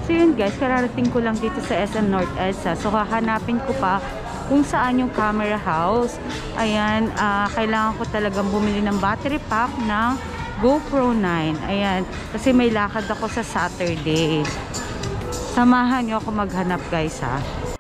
So yun guys, kararating ko lang dito sa SM North EDSA. So hahanapin ko pa kung saan yung camera house. Ayan, kailangan ko talagang bumili ng battery pack ng GoPro 9. Ayan, kasi may lakad ako sa Saturday. Samahan nyo ako maghanap guys ha.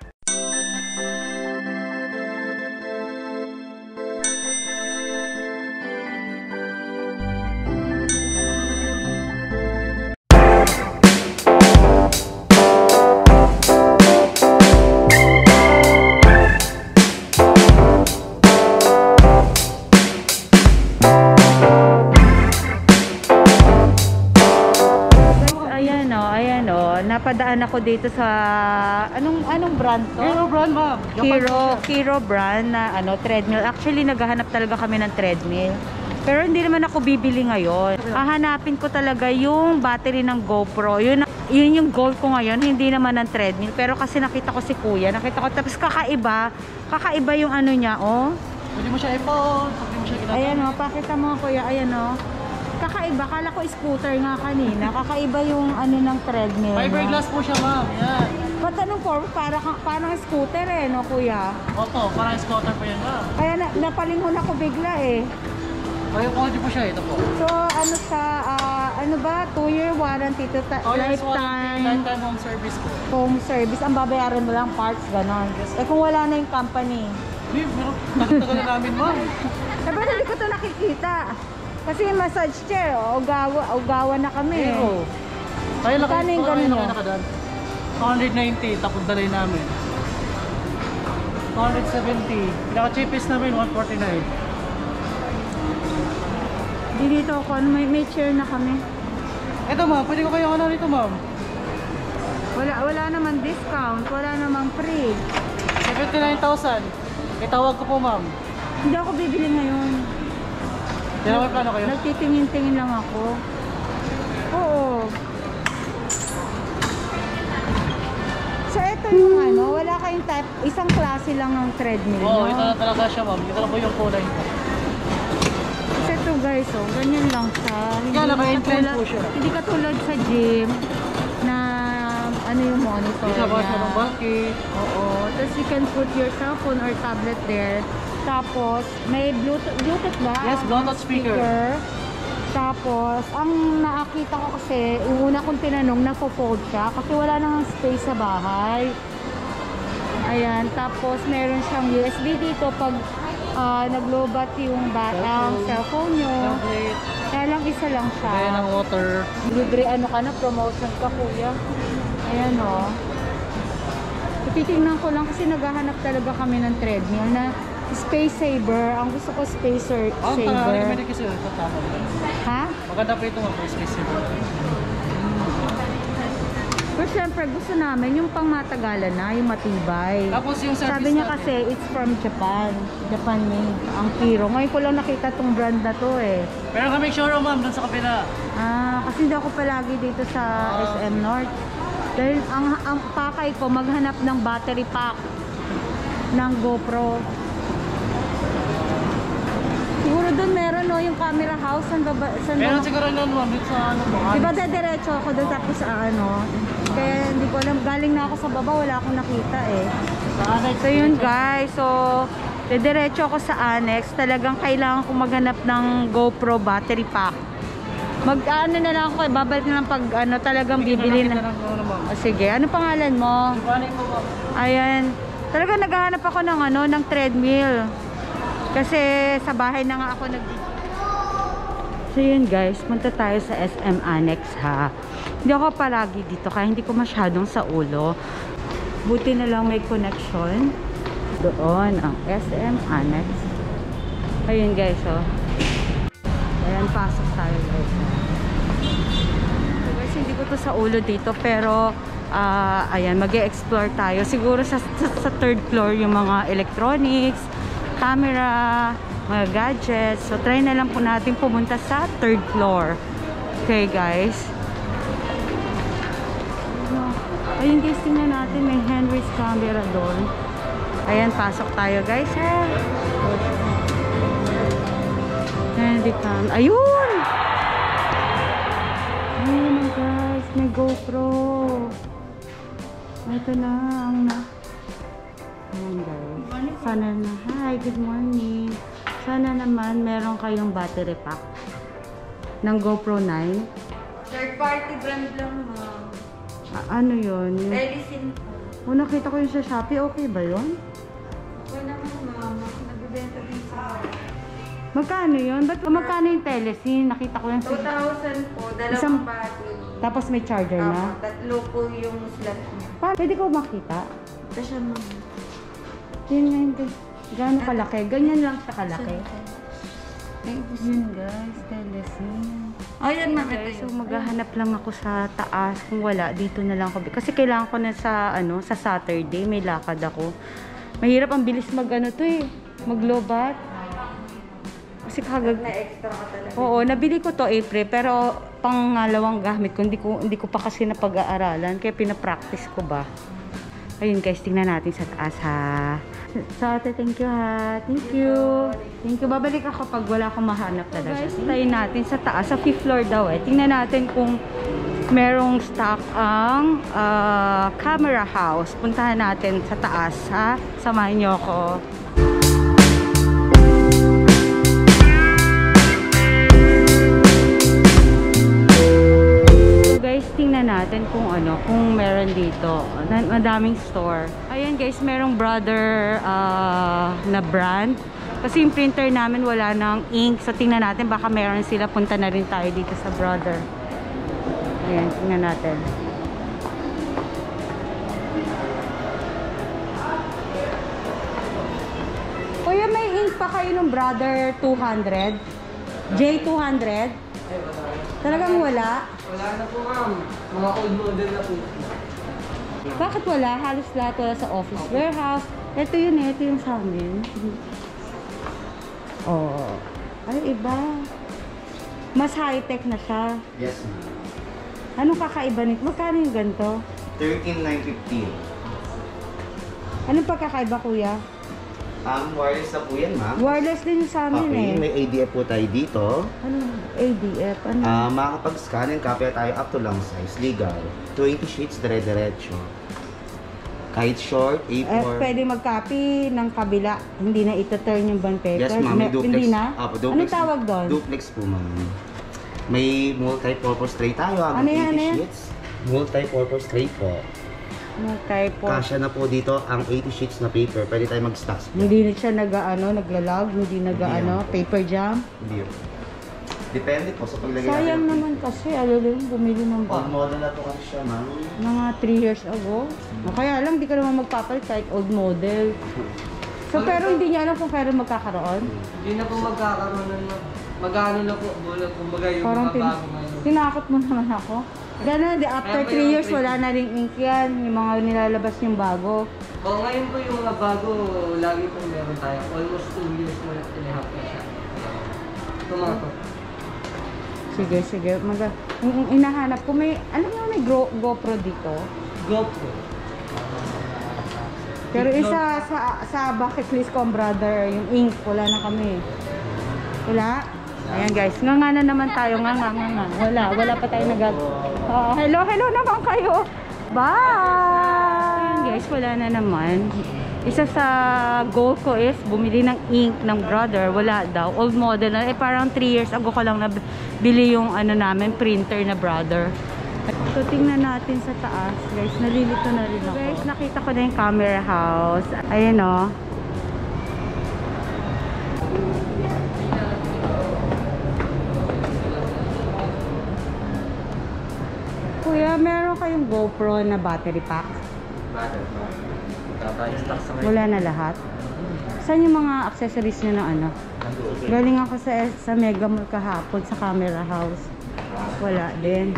Napadaan ako dito sa anong brand to? Hero brand, ma'am. Hero brand na treadmill. Actually naghahanap talaga kami ng treadmill. Pero hindi naman ako bibili ngayon. Hahanapin ko talaga yung battery ng GoPro. Yun yung goal ko ngayon, hindi naman ng treadmill. Pero kasi nakita ko si Kuya, tapos kakaiba yung ano niya, oh. Pwede mo siya iPhone, pwede mo siya ginagawa. Ayan oh, pakita mo Kuya, ayan oh. Kakaiba, kala ko scooter nga kanina. Kakaiba yung ano ng treadmill. Fiberglass po siya, ma'am. Yan. Ba't anong form? Parang scooter eh, no Kuya? Opo, parang scooter po yan, ma'am. Kaya napalingon ako bigla eh. Kaya quality po siya, ito po. So ano sa, ano ba? 2-year warranty to lifetime home service po. Home service. Ang babayaran mo lang parts, ganon. Yes. Eh kung wala na yung company. Hindi, tagal na namin, ma'am. Eh ba't hindi ko ito nakikita? Kasi yung massage chair, ugawa na kami. Oo. Kaya na Kano yung ganun mo? 290, tapos dalay namin. 270. Pinaka-cheapest namin, 149. Di dito ako, may chair na kami. Ito, ma'am, pwede ko kayo rito, ma'am. Wala naman discount, wala namang free. 79,000. Itawag ko po, ma'am. Hindi ako bibili ngayon. Kaya may plano kayo? Nagtitingin-tingin lang ako. Oo. So ito yung wala kayong type, isang klase lang ng treadmill. Oo, no? ito na talaga siya, ma'am. Ito na po yung kulay niya. Kasi ito guys, oh, ganyan lang siya. Kaya naka-incline po siya. Hindi katulad sa gym na ano yung monitor Isa ba niya. siya ng bulky? Oo. Tapos you can put your cellphone or tablet there. Tapos may Bluetooth ba? Yes, Bluetooth speaker. Tapos ang nakita ko kasi, yung una kong tinanong, napo-fold siya kasi wala nang space sa bahay. Ayan, tapos meron siyang USB dito pag naglobat yung cellphone nyo. Kaya lang isa lang siya. Kaya ng water. Libre promotion ka Kuya. Ayan o. Titingnan ko lang kasi naghahanap talaga kami ng treadmill na space saver. Ang gusto ko space saver. Recommended kasi ito tama. Ha? Maganda po ito mga space saver. Pero syempre gusto namin yung pang matagalan na, yung matibay. Tapos yung service Sabi niya kasi it's from Japan. Japan made. Ang Hero. Ngayon ko lang nakita tong brand na to eh. Pero kami showroom, ma'am, dun sa kabila. Kasi hindi ako palagi dito sa SM North. Dahil ang pakay ko maghanap ng battery pack ng GoPro. Siguro doon meron yung camera house. Meron siguro nun, ma'am, dito sa po. Diba diretso ako doon tapos sa kaya hindi ko alam. Galing na ako sa baba, wala akong nakita eh. So yun guys, so diretso ako sa annex. Talagang kailangan ko maghanap ng GoPro battery pack. Na lang ako, babalik na lang pag talagang bibili na. Sige, ano pangalan mo? Ayan. Talagang naghahanap ako ng treadmill. Kasi sa bahay na nga ako So yun guys, punta tayo sa SM Annex ha. Hindi ako palagi dito kaya hindi ko masyadong sa ulo. Buti na lang may connection. Doon ang SM Annex. Ayun guys oh. Ayan, pasok tayo guys. So guys, hindi ko to sa ulo dito pero ayan, mag-e-explore tayo. Siguro sa third floor yung mga electronics, camera, mga gadgets. So try na lang po natin pumunta sa third floor. Okay guys. Ayun guys, tingnan natin, may Henry's camera doon. Ayan, pasok tayo guys. Henry cam. Ayun! Ayun guys, may GoPro. Ito na ang ayan guys. Sana na. Hi, good morning. Sana naman meron kayong battery pack ng GoPro 9. Third party brand lang, ma'am. Ano yun? Medicine po. Nakita ko yun sa Shopee. Okay ba yun? Okay naman, ma'am. Nagbibenta din sa Magkano yun? Magkano yung Telecine? Nakita ko yan sa... 2,000 po. Isang- Dalawang battery. Tapos may charger na? Tatlo po yung slot niya. Pwede ko makita? Ito siya, ma'am. Yun nga yun guys. Gaano kalaki? Ganyan lang siya kalaki. Yun guys, Telecine. Oh, yan, ma'am. Okay, Ito so yun. maghahanap lang ako sa taas. Kung wala, dito na lang ako. Kasi kailangan ko na sa, sa Saturday. May lakad ako. Mahirap ang bilis mag-lobat. Kasi kagag... Na extra ka talaga. Oo, nabili ko to April. Pero pangalawang gamit ko. Hindi ko pa kasi napag-aaralan. Kaya pinapractice ko ba. Ayun guys, tingnan natin sa taas ha. Sa ate, thank you ha. Thank you. Thank you. Babalik ako pag wala akong mahanap talaga. Guys, tayo natin sa taas. Sa 5th floor daw eh. Tingnan natin kung merong stock ang camera house. Puntahan natin sa taas ha. Samahan niyo ako. Guys, tingnan natin kung kung meron dito. Madaming store. Ayan guys, merong Brother na brand. Kasi yung printer namin wala ng ink. So tingnan natin, baka meron sila. Punta na rin tayo dito sa Brother. Ayan, tingnan natin. Kuya, may ink pa kayo ng Brother 200? J200? Talagang wala? Wala na po, ma'am. Mga old model na po. Bakit wala? Halos lahat wala sa office warehouse. Ito yun eh. Ito yung sa amin. Oh. Ay, iba. Mas high-tech na siya. Yes, ma'am. Anong kakaiba nito? Magkano yung ganito? 13,950. Anong pagkakaiba, kuya? Wireless na po yan, ma'am. Wireless din yung sa amin Okay, eh. may ADF po tayo dito. Ano? ADF? Ano? Makakapag-scan and copy tayo up to long size. Legal. 20 sheets, dire-diretso. Kahit short, A4. Pwede mag-copy ng kabila. Hindi na ito-turn yung bond paper. Yes, ma'am. May duplex. Hindi na? Duplex. Anong tawag doon? Duplex po, ma'am. May multi-purpose tray tayo. Ano yan, 80 sheets. Multi-purpose tray po. Typo. Kasya na po dito ang 80 sheets na paper. Pwede tayo mag-stacks po. Hindi na siya naglalag, hindi Hindi. paper jam. Hindi yun. Depende po sa paglagay Sayang natin. naman kasi, bumili ng Old model na po kasi siya, ma'am. mga 3 years ago. Kaya lang, di ka naman magpapalit kahit old model. So, pero hindi niya alam kung kailan magkakaroon. Hindi na po magkakaroon ng mag-ano na po, kumbaga yung Parang mga bago ngayon. tinakot mo naman ako. Gano'n, after 3 years, wala na ring ink yan. Yung mga nilalabas yung bago. O ngayon po yung mga bago, lagi po meron tayo. Almost 2 years mo and a half na siya. Ito mga to. Sige. Inahanap ko, alam mo may GoPro dito. GoPro. Pero isa sa bucket list ko, brother, yung ink, wala na kami. Wala? Ayan guys, nga na naman tayo, nga. Wala pa tayo hello naman kayo. Bye! Ayan guys, wala na naman. Isa sa goal ko is bumili ng ink ng brother, wala daw. Old model na, parang 3 years ago ko lang nabili yung namin, printer na brother. So, tingnan natin sa taas. Guys, nalilito na rin ako. Guys, nakita ko na yung camera house. Ayan o. Kuya, meron kayong GoPro na battery pack? Wala na lahat? Saan yung mga accessories nyo na Galing ako sa Mega Mall kahapon sa camera house. Wala din.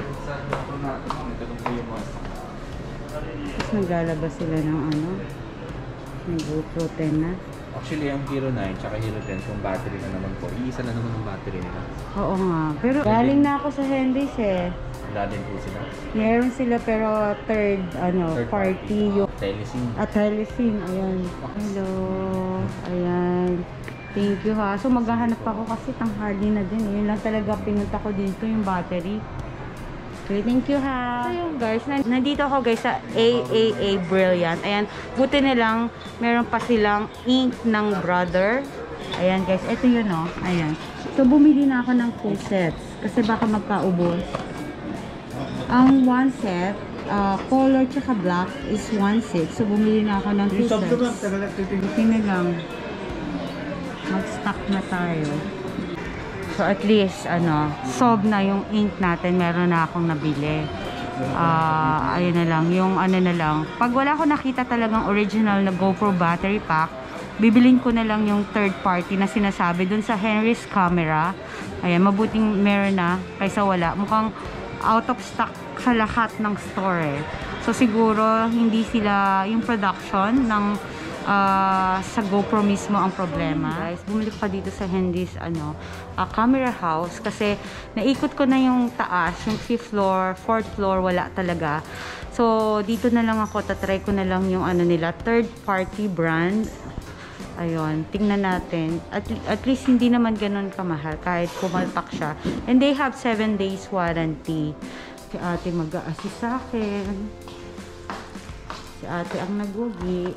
Tapos naglalabas sila ng ng GoPro 10 na. Actually, ang Hero 9 tsaka Hero 10 kung battery na naman po. Iisa na naman ang battery nila. Oo nga. Pero galing na ako sa Hendy's eh. Wala din po sila. Meron sila pero third party yung Telecine. Telecine. Ayan. Hello. Ayan. Thank you ha. So maghahanap ako kasi tanghali na din. Yun lang talaga pinunta ko dito yung battery. Okay, thank you ha. So yun guys, nandito ako guys sa AAA Brilliant. Ayan, buti nilang meron pa silang ink ng Brother. Ayan guys, ito yun oh. Ayan. So bumili na ako ng 2 sets kasi baka magkaubos. Ang 1 set, color tsaka black is 1.6. So bumili na ako ng 2 sets. Buti na lang. Mag-stock na tayo. So at least solve na yung ink natin, meron na akong nabili. Ayun na lang, yung na lang. Pag wala ko nakita talagang original na GoPro battery pack, bibilin ko na lang yung third party na sinasabi dun sa Henry's Camera. Ayan, mabuting meron na kaysa wala. Mukhang out of stock sa lahat ng store eh. So siguro hindi sila yung production ng sa GoPro mismo ang problema. Guys, bumili ko pa dito sa Henry's camera house kasi naikot ko na yung taas, yung 5th floor, 4th floor, wala talaga. So dito na lang ako, tatry ko na lang yung nila, third party brand. Ayun, tingnan natin. At least hindi naman ganun kamahal kahit pumalpak siya. And they have 7 days warranty. Si ate mag-a-assist sa akin. Si ate ang nagugi.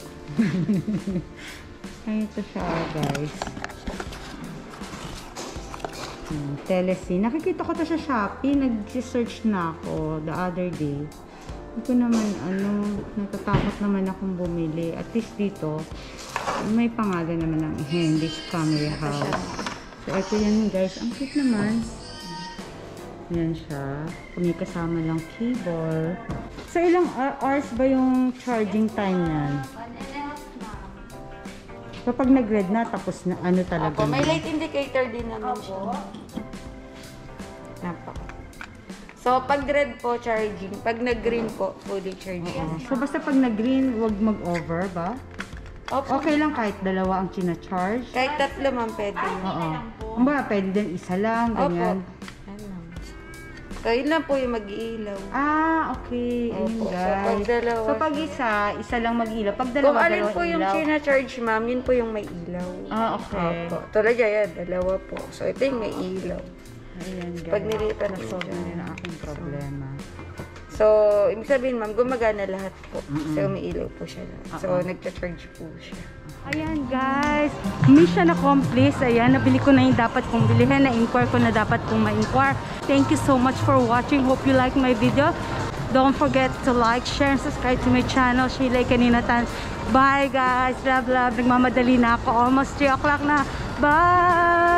Ay, ito siya guys. Telescene. Nakikita ko to sa Shopee. Nag-search na ako the other day. Hindi ko naman natatakot naman akong bumili. At least dito, may pangalan naman ng Henry's Camera House. So, ito yan guys. Ang cute naman. Yan siya. May kasama lang cable. So, ilang hours ba yung charging time yan? 1.5 ma'am. So, pag nag-red na, tapos na talaga. Opo, may light indicator din naman siya. So, pag red po, charging. Pag nag-green po, fully charging. So, basta pag nag-green, wag mag-over ba? Opo. Okay lang kahit dalawa ang china-charge? Kahit 3 ma'am, pwede. Oo. Ang ba, pwede din isa lang, ganyan. Opo. So, yun lang po yung mag-iilaw. Okay. Ayun, Opo. guys. So, pag dalawa So, pag isa lang mag-ilaw. Pag Kung dalawa, alin dalawa po yung ilaw. china-charge, ma'am, yun po yung may ilaw. Okay. Opo. Tulad yan, dalawa po. So, ito yung may ilaw. Ayan, guys. Pag nilipat mo Na-solve dyan. na rin ang aking problema. So, ibig sabihin, ma'am, gumagana lahat po. So, may ilaw po siya lahat. So, nagcha-charge po siya. Ayan guys, mission accomplished. Ayan, nabili ko na yung dapat kong bilihin. Na-inquire ko na dapat kong ma-inquire. Thank you so much for watching. Hope you like my video. Don't forget to like, share, and subscribe to my channel, Sheila Kaninatan. Bye guys, love, love. Nagmamadali na ako. Almost 3 o'clock na. Bye!